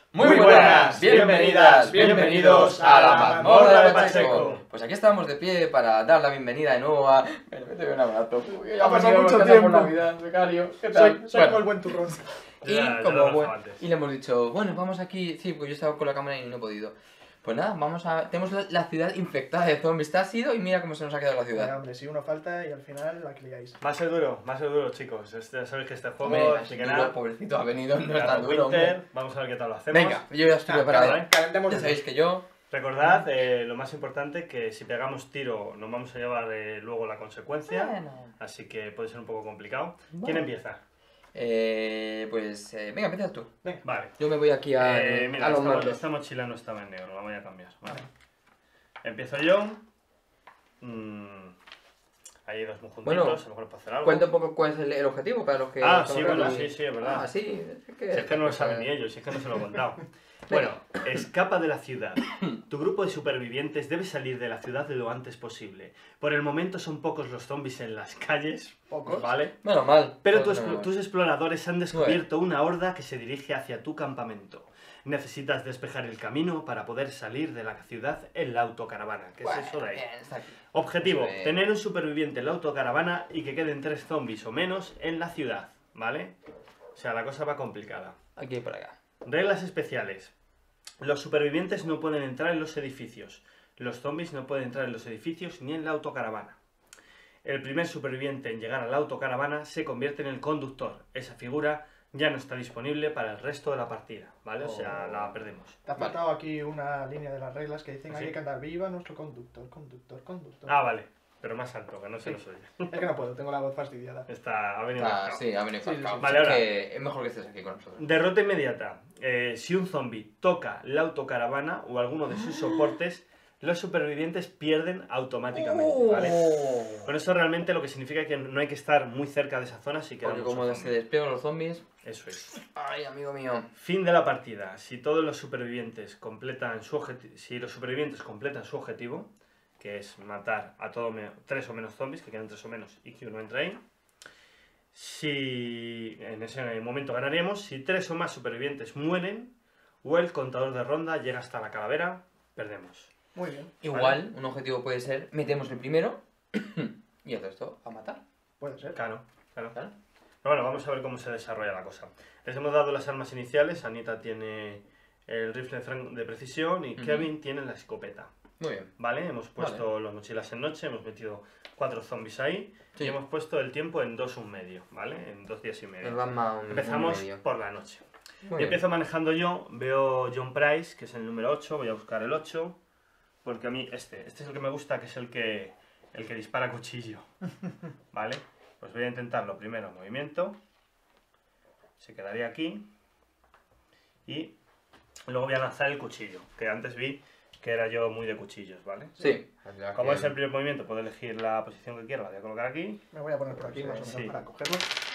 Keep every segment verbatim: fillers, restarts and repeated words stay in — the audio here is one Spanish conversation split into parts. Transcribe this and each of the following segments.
Muy, Muy buenas, bienvenidas, bienvenidos a la mazmorra de Pacheco. Pues aquí estamos de pie para dar la bienvenida de nuevo a... Me te doy un abrazo. Ha pasado mucho tiempo. Navidad, becario. ¿Qué tal? Soy, soy bueno. como el buen turrón. Y, ya, como ya buen, y le hemos dicho, bueno, vamos aquí... Sí, porque yo estaba con la cámara y no he podido. Pues nada, vamos a... Tenemos la, la ciudad infectada de zombies. Está sido y mira cómo se nos ha quedado la ciudad. Bueno, hombre, si uno falta y al final la liáis. Va a ser duro, va a ser duro, chicos. Este, ya sabéis que este juego, Hombre, así que duro, nada. pobrecito, ha venido, no es Claro, tan duro, Winter, hombre. vamos a ver qué tal lo hacemos. Venga, yo ya estoy Ah, preparado. cal- calentemos Ya el sabéis que yo... Recordad, eh, lo más importante, que si pegamos tiro nos vamos a llevar eh, luego la consecuencia. Bueno. Así que puede ser un poco complicado. Bueno. ¿Quién empieza? Eh, pues... Eh, venga, empieza tú. Venga. Vale. Yo me voy aquí a, Eh, mira, a los esta, martes. esta mochila no estaba en negro, la voy a cambiar. Vale. Empiezo yo. Mm, Hay dos muy juntitos, Bueno, a lo mejor puedo hacer algo. Cuenta un poco cuál es el, el objetivo para los que... Ah, estamos sí, bueno, aquí. sí, sí, es verdad. Ah, sí. Es que, Si es que no lo pues, saben eh, ni ellos, si es que no se lo he contado. Bueno, escapa de la ciudad. Tu grupo de supervivientes debe salir de la ciudad lo antes posible. Por el momento son pocos los zombies en las calles, Pocos. ¿vale? Menos mal. Pero Pues tus, menos mal. tus exploradores han descubierto una horda que se dirige hacia tu campamento. Necesitas despejar el camino para poder salir de la ciudad en la autocaravana. ¿Qué Bueno, es eso de ahí? bien, está aquí. Objetivo, Eso de- tener un superviviente en la autocaravana y que queden tres zombies o menos en la ciudad, ¿vale? O sea, la cosa va complicada. Aquí y por acá. Reglas especiales. Los supervivientes no pueden entrar en los edificios. Los zombies no pueden entrar en los edificios ni en la autocaravana. El primer superviviente en llegar a la autocaravana se convierte en el conductor. Esa figura ya no está disponible para el resto de la partida, ¿vale? O sea, la perdemos. Te ha faltado aquí una línea de las reglas que dicen ¿Ah, sí? hay que cantar viva nuestro conductor, conductor, conductor. Ah, vale. Pero más alto, que no se Sí. nos oye. Es que no puedo, tengo la voz fastidiada. Está, ha venido Ah, marcado. sí, ha venido Sí, sí, marcado. sí. Vale, Es ahora. que es mejor que estés aquí con nosotros. Derrota inmediata. Eh, si un zombie toca la autocaravana o alguno de sus soportes, los supervivientes pierden automáticamente, ¿vale? Oh. Con eso realmente lo que significa que no hay que estar muy cerca de esa zona si queda Porque mucho como zombie. se despliegan los zombies... Eso es. Ay, amigo mío. Fin de la partida. Si todos los supervivientes completan su objetivo, si los supervivientes completan su objetivo, que es matar a todo me- tres o menos zombies, que quedan tres o menos y que uno entre ahí, si en ese momento ganaríamos. Si tres o más supervivientes mueren o el contador de ronda llega hasta la calavera, perdemos. Muy bien, Igual, un objetivo puede ser, metemos el primero y hacer esto, a matar. puede ser. Claro, claro. ¿Vale? Pero bueno, vamos a ver cómo se desarrolla la cosa. Les hemos dado las armas iniciales. Anita tiene el rifle de fran- de precisión y Ujú. Kevin tiene la escopeta. Muy bien. Vale, hemos puesto las mochilas en noche, hemos metido cuatro zombies ahí Sí. y hemos puesto el tiempo en dos un medio, ¿vale? En dos días y Nos medio. van más un, Empezamos un medio. por la noche. Muy Y bien. empiezo manejando yo, veo John Price, que es el número ocho, voy a buscar el ocho, porque a mí este, este es el que me gusta, que es el que, el que dispara cuchillo, ¿vale? Pues voy a intentarlo primero, movimiento, se quedaría aquí, y luego voy a lanzar el cuchillo, que antes vi que era yo muy de cuchillos, ¿vale? Sí. Como es el primer movimiento, puedo elegir la posición que quiero, la voy a colocar aquí. Me voy a poner por aquí más o menos Sí. para cogerlo.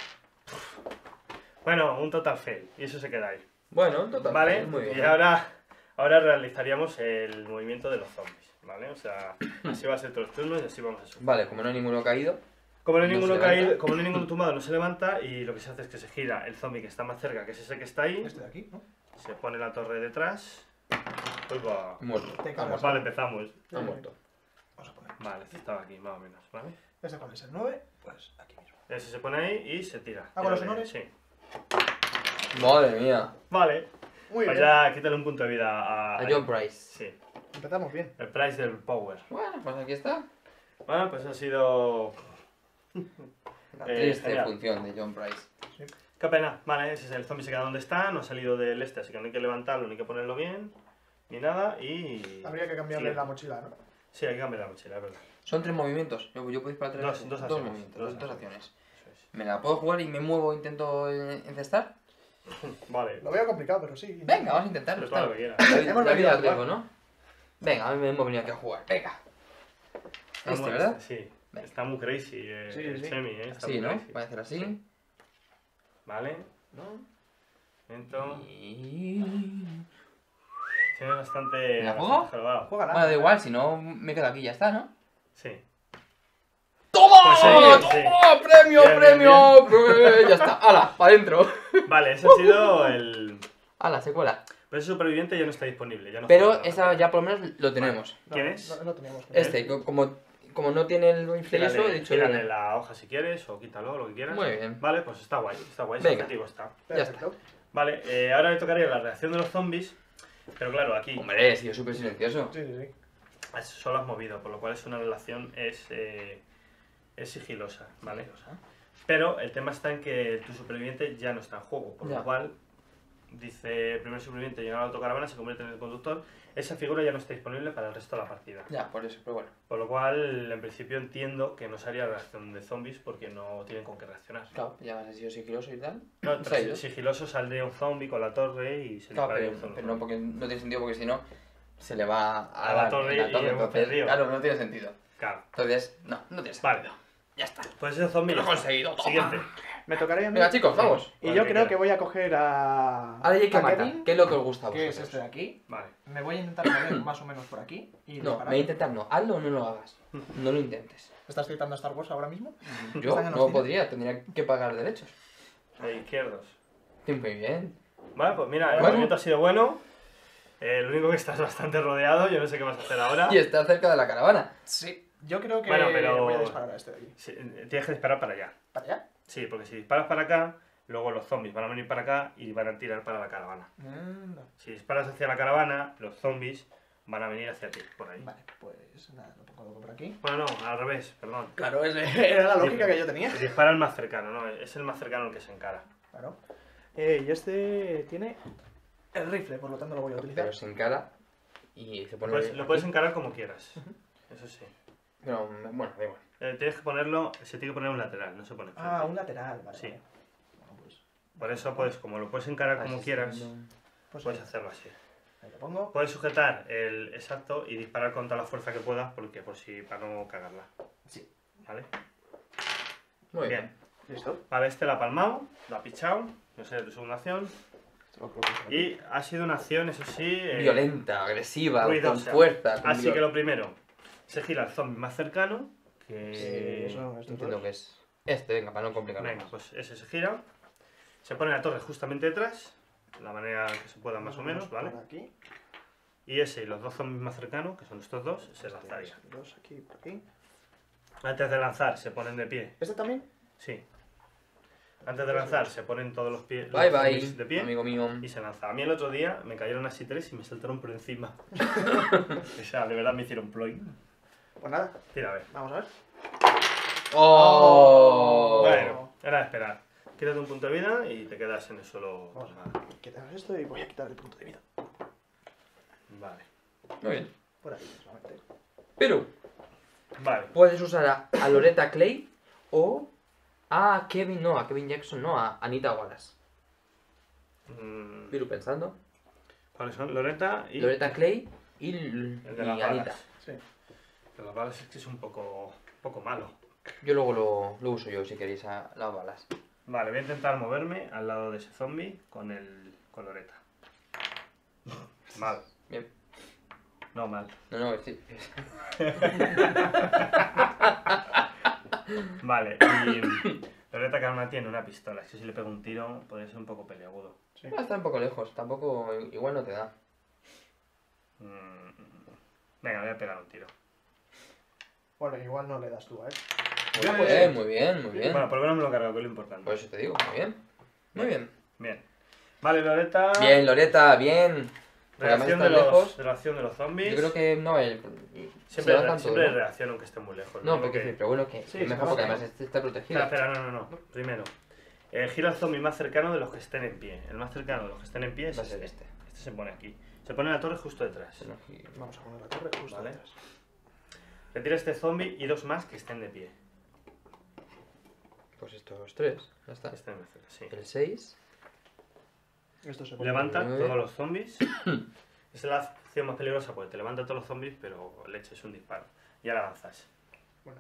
Bueno, un total fail, y eso se queda ahí. Bueno, total. Vale, Muy bien. y ahora, ahora realizaríamos el movimiento de los zombies, ¿vale? O sea, así va a ser todos los turnos y así vamos a sufrir. Vale, como no hay ninguno caído. Como no hay No ninguno se levanta. caído, como no hay ninguno tumbado, no se levanta y lo que se hace es que se gira el zombie que está más cerca, que es ese que está ahí, Este de aquí, ¿no? se pone la torre detrás. Pues va. Muerto. Te Ha cagas. muerto. Vale, empezamos. Ha muerto. Vamos a poner. Vale, este estaba aquí, más o menos, ¿vale? Este cuál es el nueve, pues aquí mismo. Ese se pone ahí y se tira. ¿Hago los Tira de- honores? Sí. Madre mía. Vale, Muy pues bien. ya quítale un punto de vida a, A John Price. Sí, Empezamos bien. el price del power. Bueno, pues aquí está. Bueno, pues ha sido... La Eh, triste genial. función de John Price. Qué pena, vale, ese es el zombie se queda donde está, no ha salido del este, así que no hay que levantarlo ni que ponerlo bien, ni nada, y... Habría que cambiarle Sí. la mochila, ¿no? Sí, hay que cambiar la mochila, es verdad. Son tres movimientos. Yo, yo puedo disparar tres Dos- dos acciones, movimientos, dos dos, dos acciones. acciones. Eso es. ¿Me la puedo jugar y me muevo e intento eh, encestar? Vale, Lo veo complicado, pero sí. Venga, vamos a intentarlo. pues todo lo está. que quieras. La, vida- Hemos la vida venido a al jugar. riesgo, ¿no? Venga, a mí me hemos venido aquí a jugar. Venga. Este, Vamos, ¿verdad? Sí, Venga. está muy crazy eh, Sí, el sí. Chemi, eh, está Así, muy ¿no? crazy. Voy a hacer así. Vale, ¿No? lento, Y... tiene bastante... ¿Me la bastante juego? jorobado. Juega Bueno, da igual, si no me quedo aquí, ya está, ¿no? Sí. ¡Toma! Pues sí, ¡Toma! sí. ¡Premio, Bien, bien, premio! Eh, ya está, ¡hala! ¡Para adentro! Vale, ese ha sido el... ¡Hala, secuela! Pero ese superviviente ya no está disponible. Ya no Pero juega la esa partida. ya por lo menos lo tenemos. No, ¿Quién es? No, no teníamos. Este, co- como, como no tiene el rifle y Gírale, eso, he dicho... gírale venga. la hoja si quieres o quítalo, lo que quieras. Muy bien. Vale, pues está guay, está guay, ese Venga. objetivo está. Perfecto. Vale, eh, ahora le tocaría la reacción de los zombies, pero claro, aquí Hombre, he sido súper silencioso. Sí, sí, sí. es- solo has movido, por lo cual es una relación es, eh, es sigilosa, ¿vale? Pero el tema está en que tu superviviente ya no está en juego, por Ya. lo cual dice, el primer superviviente llega a la autocaravana, se convierte en el conductor, esa figura ya no está disponible para el resto de la partida. Ya, por eso, pero bueno. Por lo cual, en principio entiendo que no se haría reacción de zombies porque no tienen con qué reaccionar. Claro, ya has sido sigiloso y tal. No, Se ha ido. tras- sigiloso saldría un zombie con la torre y se Claro, dispararía pero, un zombie. pero no, porque no tiene sentido, porque si no, se le va a, A la dar torre en y hemos entonces, perdido. claro, no tiene sentido. Claro. Entonces, no, no tiene sentido. Vale. Ya está. Pues ese zombie. Lo he ya está. conseguido, toma. Siguiente. Me tocaría a mí. Venga, chicos, vamos. Y Vale, yo que creo queda. que voy a coger a. Ahora ya hay que a matar. Kevin, ¿Qué es lo que os gusta a que es vosotros? este de aquí. Vale. Me voy a intentar mover más o menos por aquí. Y No, disparar. me voy a intentar no. Hazlo o no lo hagas. No lo intentes. ¿Estás citando a Star Wars ahora mismo? Yo ¿Están en los no cines? podría, tendría que pagar derechos. De izquierdos. Sí, muy bien. Vale, pues mira, el Bueno. movimiento ha sido bueno. Eh, lo único que estás bastante rodeado, yo no sé qué vas a hacer ahora. Y está cerca de la caravana. Sí. Yo creo que Bueno, pero- voy a disparar a este de aquí. Sí, tienes que disparar para allá. ¿Para allá? Sí, porque si disparas para acá, luego los zombies van a venir para acá y van a tirar para la caravana. Mm, no. Si disparas hacia la caravana, los zombies van a venir hacia ti, por ahí. Vale, pues nada, lo pongo por aquí. Bueno, no, al revés, perdón. Claro, es- era la lógica que yo tenía. Dispara el más cercano, ¿no? Es el más cercano el que se encara. Claro. Eh, y este tiene el rifle, por lo tanto lo voy a utilizar. Pero se encara y se pone... Pues, lo aquí. puedes encarar como quieras. Eso sí. Pero, bueno, da igual. Eh, tienes que ponerlo, se tiene que poner un lateral, no se pone frente. Ah, un lateral, vale. Sí. vale. Bueno, pues, Por eso, pues, como lo puedes encarar como Así quieras, siendo- pues puedes ahí, hacerlo así. ahí lo pongo. Puedes sujetar el exacto y disparar con toda la fuerza que puedas, porque por si para no cagarla. Sí. ¿Vale? Muy Bien. bien. Listo. Vale, este la ha palmado, la ha pichado, no sé, de tu segunda acción. Esto lo coloco por aquí. Y ha sido una acción, eso sí, eh, Violenta, agresiva, con ruidosa. fuerza. Con Así viol- que lo primero, se gira el zombie más cercano, que... Sí, eso es Entiendo que es este, venga, para no complicarlo Venga, más. pues ese se gira. Se pone la torre justamente detrás, de la manera que se pueda más o menos, ¿vale? Por aquí. Y ese y los dos zombies más cercanos, que son estos dos, se lanzarían. Dos aquí, por aquí. Antes de lanzar se ponen de pie, ¿Este también? sí. Antes de lanzar se ponen todos los, pie, los Bye zombies bye, de pie amigo mío. y se lanza. A mí el otro día me cayeron así tres y me saltaron por encima. O sea, de verdad me hicieron ploy. Pues nada, Tira, a ver. vamos a ver. ¡Oh! Bueno, era de esperar. Quítate un punto de vida y te quedas en el suelo. Vamos a nada. quitar esto y voy a quitar el punto de vida. Vale. Muy bien. Por aquí, solamente. Pero Vale. puedes usar a, a Loretta Clay o a Kevin, no, a Kevin Jackson, no, a Anita Wallace. Mm, Piru pensando. ¿Cuáles son? Loretta y Loretta Clay y, el y de las Anita. balas. Sí. El de las balas es que es un poco, un poco malo. Yo luego lo, lo uso yo si queréis a las balas. Vale, voy a intentar moverme al lado de ese zombie con el con Loretta. Mal. Bien. No, mal. No, no, sí. Vale, y Loretta que ahora tiene una pistola. Es que si le pego un tiro podría ser un poco peleagudo. Sí. Va a estar un poco lejos, tampoco, igual no te da. Mm, Venga, voy a pegar un tiro. Bueno, igual no le das tú, ¿eh? Muy bien, muy bien, muy bien. Bueno, por lo menos me lo he cargado, que es lo importante. Por eso te digo, muy bien. Muy bien. Bien. Vale, Loretta. Bien, Loretta, bien. Porque además Reacción de estás los, lejos. de reacción de los zombies. Yo creo que no, el, se Siempre, levantan siempre todos, hay ¿no? reacción aunque esté muy lejos. No, Lo porque que- sí, pero bueno, que Sí, es se mejor porque levanta. además este está protegido. Espera, espera, no, no, no. Primero, eh, gira el zombie más cercano de los que estén en pie. El más cercano de los que estén en pie es Va a ser este. este. Este se pone aquí. Se pone en la torre justo detrás. Vamos a poner la torre justo Vale. detrás. Retira este zombie y dos más que estén de pie. Pues estos tres, ya está. Que estén de cerca, sí. El seis. Esto se pone Levanta Nueve. todos los zombies. Es la acción más peligrosa porque te levanta todos los zombies, pero le echas un disparo. Y ahora lanzas. Bueno,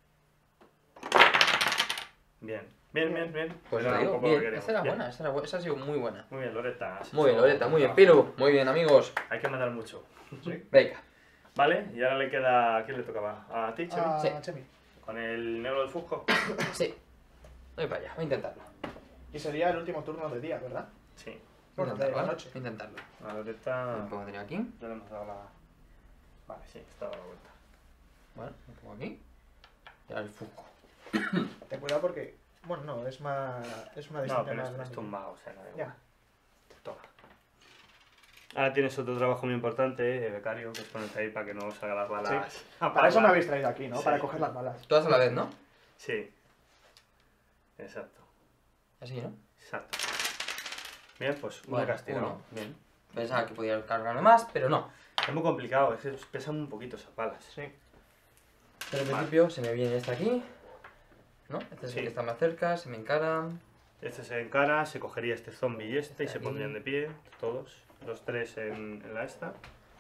Bien. Bien, bien, bien. Pues Era te un digo, poco lo que bien, queríamos. esa era Bien. buena, esa, era bu- esa ha sido muy buena. Muy bien, Loretta. has Muy bien, hecho Loretta, muy bien. un Piru, muy bien, amigos. trabajo. Hay que mandar mucho. Venga. Vale, y ahora le queda... ¿A quién le tocaba? ¿A ti, Chemi? ah, Sí. Chemi. Con el negro del Fusco. Sí. Voy para allá, voy a intentarlo. Y sería el último turno de día, ¿verdad? Sí. Bueno, de Intentarlo, la ¿vale? noche. Intentarlo. La loreta... Lo pondría aquí. Ya le hemos dado la... Vale, sí, está dado la vuelta. Vale, lo pongo aquí. Y ahora el Fusco. Ten cuidado porque, bueno, no, es más, es una No, distancia pero más es, grande. es tumbado, o sea, no da igual. Ya. Toma. Ahora tienes otro trabajo muy importante, de becario, que es ponerte ahí para que no salgan las balas. a Para eso me pala. habéis traído aquí, ¿no? Sí. Para coger las balas. Todas a la vez, ¿no? Sí. Exacto. Así, ¿no? Exacto. Bien, pues uno Bueno, que has tirado. uno. Bien. Pensaba que podía cargarme más, pero no. Es muy complicado, es que pesan un poquito esas balas. Sí. Pero en Vale. principio se me viene este aquí. ¿No? Este es Sí. el que está más cerca, se me encara. Este se encara, se cogería este zombie y este y Este se aquí. pondrían de pie, todos, los tres en, en la esta.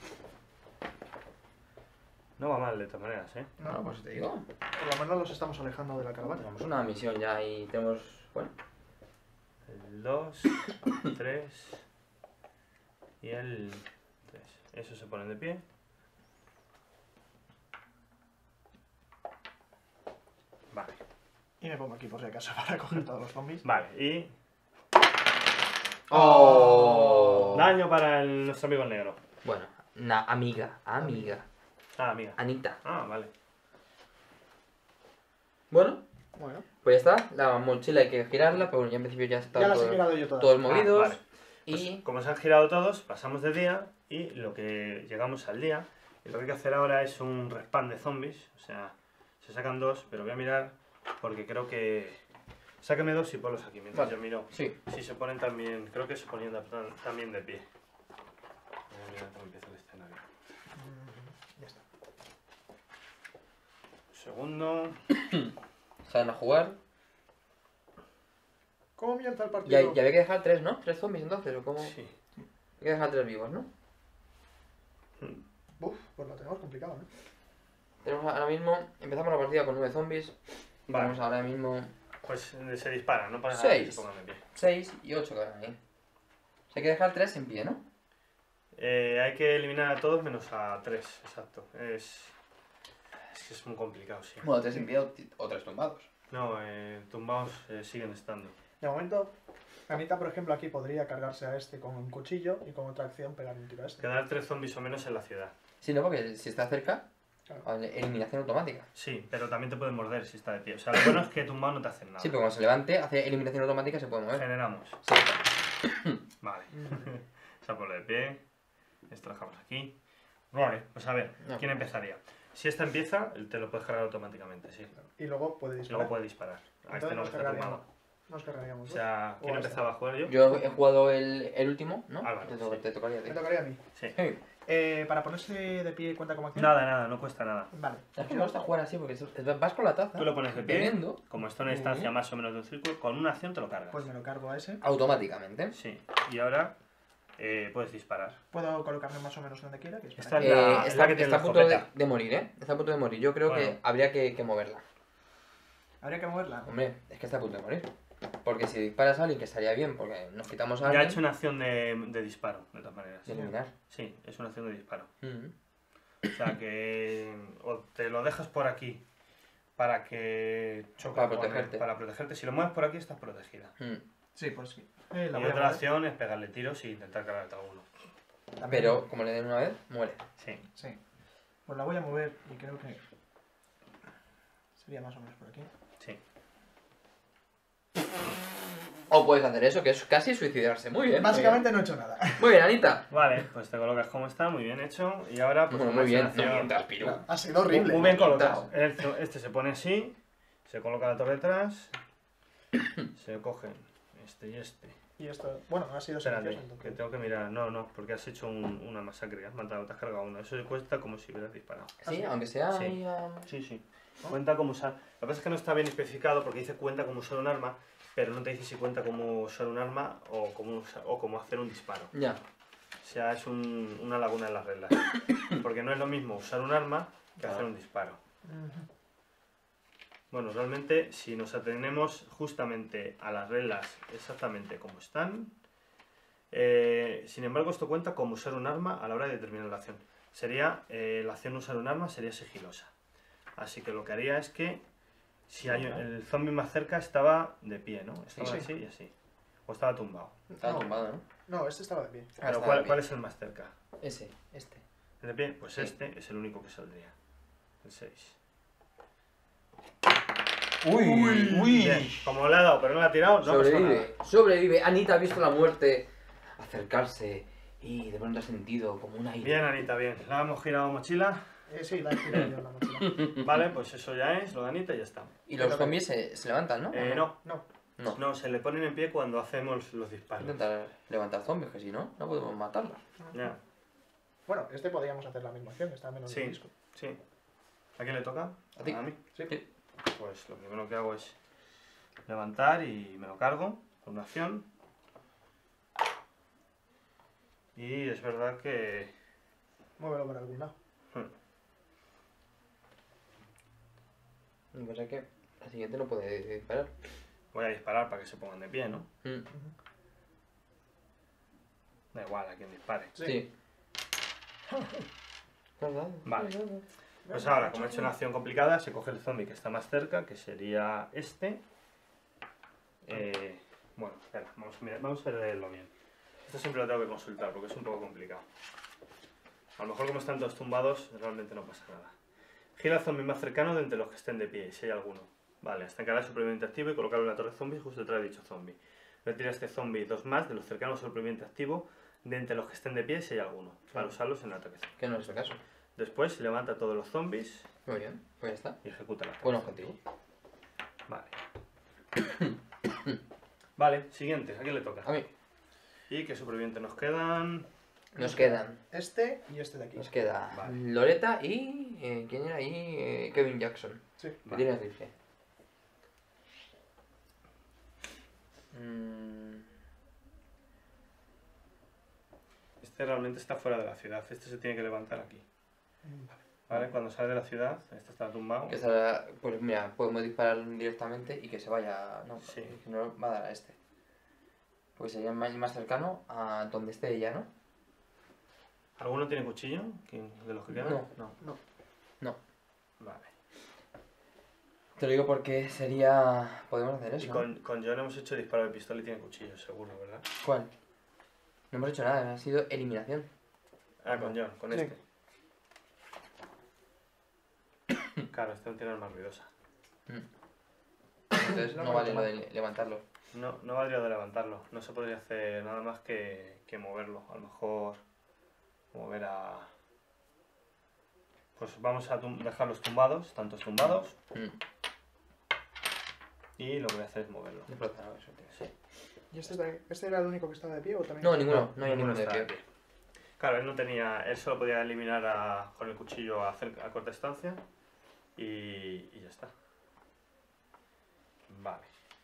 No va mal de todas maneras, ¿eh? No, pues te digo. Por lo menos los estamos alejando de la caravana. Tenemos una misión ya y tenemos. Bueno, El dos, tres y el tres. Esos se ponen de pie. Vale. Y me pongo aquí por si acaso para coger todos los zombies. Vale, y ¡Oh! daño para el, nuestro amigo el negro. Bueno, una amiga, amiga. Ah, amiga. Anita. Ah, vale. Bueno, Bueno, pues ya está. La mochila hay que girarla, pero bueno, ya en principio ya está ya las he todo, girado yo todas. todos movidos. Ah, vale. Pues, Y. como se han girado todos, pasamos de día y lo que llegamos al día. Y lo que hay que hacer ahora es un respawn de zombies. O sea, se sacan dos, pero voy a mirar porque creo que... Sáqueme dos y ponlos aquí mientras Vale. yo miro. Sí. Si se ponen también... Creo que se ponían de- también de pie. Voy a mirar cómo empieza el escenario. Mm, Ya está. Segundo... Salen a jugar. ¿Cómo comienza el partido? Ya, ya había que dejar tres, ¿no? Tres zombies entonces, o cómo. Sí. Hay que dejar tres vivos, ¿no? Uf, pues lo tenemos complicado, ¿eh? Tenemos ahora mismo. Empezamos la partida con nueve zombies. Vale. Tenemos ahora mismo Pues eh, se disparan, no pasa nada que Seis. se pongan de pie. seis y ocho que van ahí. O sea, hay que dejar tres en pie, ¿no? Eh, hay que eliminar a todos menos a tres, exacto. Es... Es que es muy complicado, sí. Bueno, tres en pie o, o tres tumbados. No, eh, tumbados eh, siguen estando. De momento, Anita, por ejemplo, aquí podría cargarse a este con un cuchillo y con otra acción pegar un tiro a este. Quedar tres zombies o menos en la ciudad. Sí, no, porque si está cerca, Claro. vale, eliminación automática. Sí, pero también te pueden morder si está de pie. O sea, lo bueno es que tumbado no te hacen nada. Sí, pero cuando se levante, hace eliminación automática y se puede mover. Generamos. Sí. Vale. Mm, Se pone de pie. Esto lo dejamos aquí. Vale, pues a ver, No. ¿quién empezaría? Si esta empieza, te lo puedes cargar automáticamente, sí. Y luego puede disparar. Luego puede disparar. A este Entonces no nos está cargaríamos. tumbado. Nos cargaríamos. O sea, O ¿quién a este. empezaba a jugar yo? Yo he jugado el, el último, ¿no? Álvaro, te, to- sí. te tocaría a ti. Me tocaría a mí. Sí. Sí. Eh, para ponerse de pie cuenta como acción. Nada, nada, no cuesta nada. Vale. Es que me gusta jugar así porque es- vas con la taza. Tú lo pones de pie, bebiendo como está en una distancia más o menos de un círculo, con una acción te lo cargas. Pues me lo cargo a ese. automáticamente. Sí, y ahora eh, puedes disparar. Puedo colocarme más o menos donde quiera. Que es Esta para es aquí. la- Eh, es está la que tiene está la a punto de, escopeta. de morir, ¿eh? Está a punto de morir. Yo creo que Bueno. habría que, que moverla. Habría que moverla. Hombre, es que está a punto de morir. Porque si disparas a alguien, que estaría bien, porque nos quitamos a Ya alguien. ha hecho una acción de, de disparo, de todas maneras. de eliminar. Sí, es una acción de disparo. Mm. O sea que o te lo dejas por aquí para que choque Para con él, protegerte. para protegerte. Si lo mueves por aquí estás protegida. Mm. Sí, pues sí. Eh, la Y voy a otra mover. acción es pegarle tiros y intentar cargarte a alguno. También. Pero como le den una vez, muere. Sí. Sí. Pues la voy a mover y creo que sería más o menos por aquí. Sí. O puedes hacer eso, que es casi suicidarse. Muy bien. Básicamente no he hecho nada. Muy bien, Muy bien, Anita. Vale, pues te colocas como está, muy bien hecho. Y ahora pues Bueno, una muy bien. acción- No mientas, Piru. Ha sido horrible. Muy bien Pintado. colocado. El- Este se pone así, se coloca la torre detrás, se cogen este y este. Y esto, bueno, ha sido Espérate, silencioso que entonces. tengo que mirar. No, no, porque has hecho un- una masacre, has matado, te has cargado uno. Eso cuesta como si hubieras disparado. Sí, aunque sea Sí. ahí, ah, Sí, sí. Cuenta como usar. Lo que pasa es que no está bien especificado porque dice cuenta como usar un arma, pero no te dice si cuenta como usar un arma o como, usa- o como hacer un disparo. Ya. O sea, es un- una laguna en las reglas. Porque no es lo mismo usar un arma que hacer un disparo. Ujú. Bueno, realmente, si nos atenemos justamente a las reglas exactamente como están, eh, sin embargo, esto cuenta como usar un arma a la hora de determinar la acción. Sería, eh, la acción de usar un arma sería sigilosa. Así que lo que haría es que, si hay el zombie más cerca estaba de pie, ¿no? Estaba Sí. así y así. ¿O estaba tumbado? Estaba No. tumbado, ¿no? No, este estaba de pie. Ah, Pero estaba ¿cuál, bien. ¿cuál es el más cerca? Ese, este. ¿El de pie? Pues Sí. este es el único que saldría. El seis. Uy, uy. Bien, como le ha dado pero no le ha tirado, no ha pasado Sobrevive, nada. sobrevive. Anita ha visto la muerte acercarse y de pronto ha sentido como un aire. Bien, Anita, bien. La hemos girado mochila. Eh, sí, la he tirado yo en la mochila. Vale, pues eso ya es, lo de Anita y ya está. Y los zombies se, se levantan, ¿no? Eh, ¿O no, No, No. no, se le ponen en pie cuando hacemos los disparos. Intentar levantar zombies, que si no, no podemos matarlos. Ya, bueno, este podríamos hacer la misma acción, está menos Sí. de disco. sí. ¿A quién le toca? A ti. A mí. Sí. Sí. Pues lo primero que hago es levantar y me lo cargo con una acción. Y es verdad que... Muévelo por algún lado. Lo que pasa es que la siguiente no puede disparar. Voy a disparar para que se pongan de pie, ¿no? Mm. Da igual a quien dispare. Sí. ¿Verdad? Vale. ¿Verdad? Pues ahora, como he hecho una acción complicada, se coge el zombie que está más cerca, que sería este. Eh, bueno, espera, vamos a, mirar- vamos a leerlo bien. Esto siempre lo tengo que consultar porque es un poco complicado. A lo mejor como están todos tumbados, realmente no pasa nada. Gira al zombie más cercano de entre los que estén de pie, si hay alguno. Vale, hasta encarar el superviviente activo y colocarlo en la torre zombie justo detrás de dicho zombie. Retira a este zombie dos más de los cercanos al superviviente activo de entre los que estén de pie, si hay alguno, para usarlos en el ataque zombie. Que no es el caso. Después levanta a todos los zombies Muy bien, pues ya está. y ejecuta el ataque. Buen objetivo. Vale. Vale, siguiente, ¿a quién le toca? A mí. ¿Y qué supervivientes nos quedan? Nos quedan. Este y este de aquí. Nos queda Vale. Loretta y. Eh, ¿Quién era ahí? Eh, Kevin Jackson. Sí. Que Vale. tiene rifle. Mm, Este realmente está fuera de la ciudad, este se tiene que levantar aquí. Vale. ¿Vale? Cuando sale de la ciudad, este está tumbado. que salga- pues mira, podemos disparar directamente y que se vaya. No, Sí. que no va a dar a este. Porque sería más, más cercano a donde esté ella, ¿no? ¿Alguno tiene cuchillo? ¿Quién- ¿De los que quedan? No. no. No. No. Vale. Te lo digo porque sería. Podemos hacer eso. Y ¿no? con, con John hemos hecho disparo de pistola y tiene cuchillo, seguro, ¿verdad? ¿Cuál? No hemos hecho nada, ha sido eliminación. Ah, con John, con Sí. este. Claro, este no tiene arma ruidosa. Entonces No no, me vale lo lo de levantarlo. No, no valdría de levantarlo. No se podría hacer nada más que, que moverlo. A lo mejor mover a... Pues vamos a tum- dejarlos tumbados, tantos tumbados. Mm. Y lo que voy a hacer es moverlo. Desplazar, eso, tío. Sí. ¿Y este, de- este era el único que estaba de pie o también? No, ninguno, no hay ninguno ninguno de está pie. de pie. Claro, él no tenía... Él solo podía eliminar a- con el cuchillo a, cer- a corta distancia. Y, y ya está. Vale.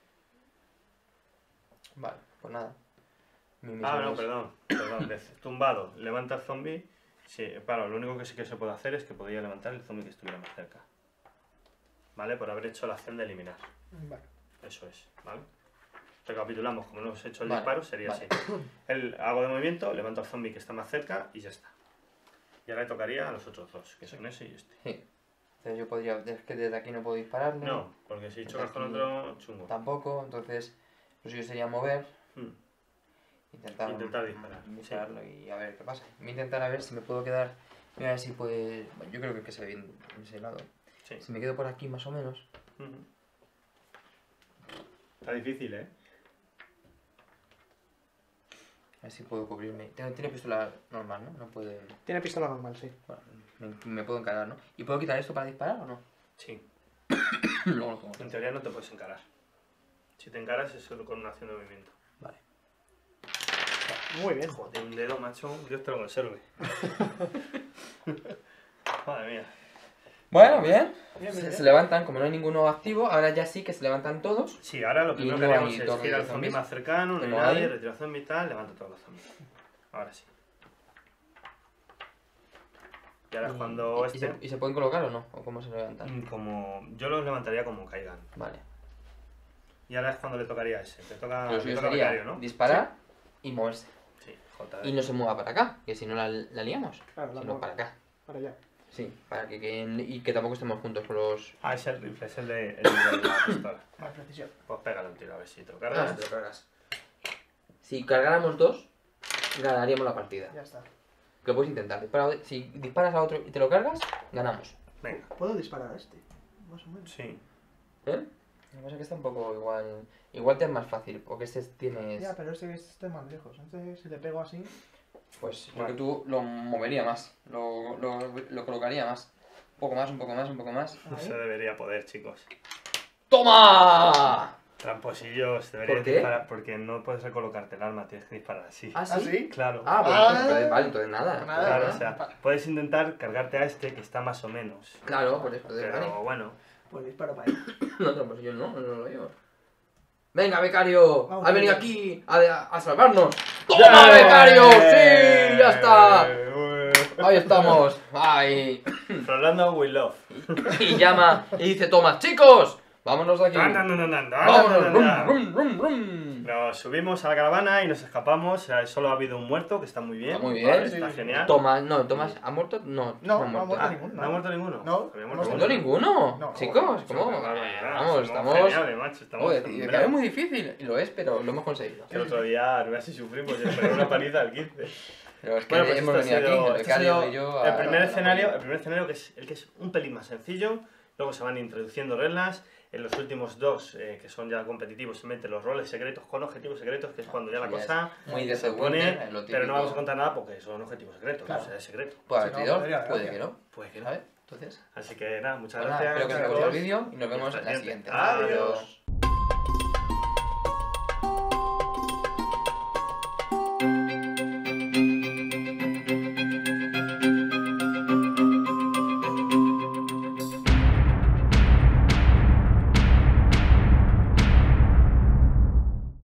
Vale, pues nada. Mi Ah, misión no, es- perdón. Perdón. de- Tumbado, levanta el zombie. Sí, claro, lo único que sí que se puede hacer es que podría levantar el zombie que estuviera más cerca. ¿Vale? Por haber hecho la acción de eliminar. Vale. Eso es, ¿vale? Recapitulamos, como no hemos hecho el Vale, disparo, sería vale. así. El, hago de movimiento, levanto al zombie que está más cerca y ya está. Y ahora le tocaría a los otros dos, que son ese y este. Sí. Entonces yo podría. Es que desde aquí no puedo dispararle. No, porque si chocas con Aquí otro, chungo. Tampoco, entonces. Lo suyo sería mover. Hmm. Intentar, Intentar disparar, mm, dispararlo y a ver qué pasa. Voy a intentar a ver si me puedo quedar. Voy a ver si pues. Bueno, yo creo que se ve bien en ese lado. Sí. Si me quedo por aquí más o menos. Ujú. Está difícil, ¿eh? A ver si puedo cubrirme. Tiene, tiene pistola normal, ¿no? No puede. Tiene pistola normal, sí. Bueno, me, me puedo encargar, ¿no? ¿Y puedo quitar esto para disparar o no? Sí. Luego lo pongo. En teoría no te puedes encarar. Si te encaras es solo con una acción de movimiento. Vale. Muy bien. Joder, un dedo, macho, Dios te lo conserve. Madre mía. Bueno, bien. Bien, Se, bien, se bien. levantan, como no hay ninguno activo, ahora ya sí que se levantan todos. Sí, ahora lo primero Y que no haremos hay es toque girar de al zombie zombies. más cercano, no Que hay no nadie, hay. retira zombie y tal, levanta todos los zombies. Ahora sí. Y ahora es Y- cuando y, este... y se, ¿Y se pueden colocar o no? ¿O cómo se levantan? mm, como Yo los levantaría como caigan. Vale. Y ahora es cuando le tocaría a ese. Te toca, Lo le suyo toca sería becario, ¿no? disparar y moverse. Sí, sí J D. Y no se mueva para acá, que si no la, la liamos. Claro, la Sino muevo. para acá. Para allá. Sí, para que queden. Y que tampoco estemos juntos con los. Ah, es el rifle, es el de, el de la pistola. Vale, precisión. Pues pégale un tiro a ver si te lo Ah, cargas. te lo cargas. Si cargáramos dos, ganaríamos la partida. Ya está. Que lo puedes intentar. Dispara- si disparas a otro y te lo cargas, ganamos. Venga. ¿Puedo disparar a este? Más o menos. Sí. ¿Eh? Lo que pasa es que está un poco igual. Igual te es más fácil, porque este tienes. Ya, pero este está más lejos. Entonces, si le pego así... Pues Vale. porque tú lo movería más, lo, lo, lo colocaría más. Un poco más, un poco más, un poco más. No Ahí. se debería poder, chicos. ¡Toma! Tramposillos, deberías ¿Por qué? disparar porque no puedes recolocarte el arma, tienes que disparar así. ¿Ah, sí? ¿Ah, sí? Claro. Ah, pues Ah. entonces, vale, entonces nada. Nada, Claro, Pues o sea, puedes intentar cargarte a este que está más o menos. Claro, por eso, Pero vale. bueno, Pues disparo para él. No, no, pues yo no, no lo veo. Venga, becario, Vamos, has venido vamos. aquí a, a salvarnos. ¡Toma, becario! ¡Sí! ¡Ya está! Eh, Ahí estamos. Ay. Rolando with love. Y llama y dice Tomás, chicos, vámonos de aquí. Anda, anda, anda, anda, Vámonos. anda. Rum, rum, rum, rum. Nos subimos a la caravana y nos escapamos. Eh, Solo ha habido un muerto, que está muy bien. Está muy bien. ¿vale? Sí, Está sí. genial. Tomás, no, Tomás, ¿ha muerto? No, No, ha no ha muerto Ah, ninguno. ¿no ha muerto ninguno? No, Había no muerto ¿No ha muerto muerto ninguno? No. Chicos, Joder, ¿cómo? qué barbaridad, Vamos, somos estamos... geniales, macho, estamos Joder, tío, que asombrados. es muy difícil. Y lo es, pero lo hemos conseguido. Que el otro día no así sufrimos, yo esperé una paliza al quince. Pero es que Bueno, pues hemos esto ha venido sido- aquí, el este ha becario sido y yo... a- el primer a- a- escenario, el primer escenario que es el que es un pelín más sencillo, luego se van introduciendo reglas, en los últimos dos, eh, que son ya competitivos, se meten los roles secretos con objetivos secretos, que es cuando ya la Ya cosa Muy de se The pone, Witcher, lo pero no típico. vamos a contar nada porque son objetivos secretos, Claro. o sea, es secreto. Puede Si haber no, traidor, podría puede haber. que no. Puede que no. ¿Sabes? Entonces... Así que nada, muchas Pues nada, gracias. espero que os haya gustado el chicos. vídeo y nos vemos Hasta en la la siguiente. siguiente. Adiós. Adiós.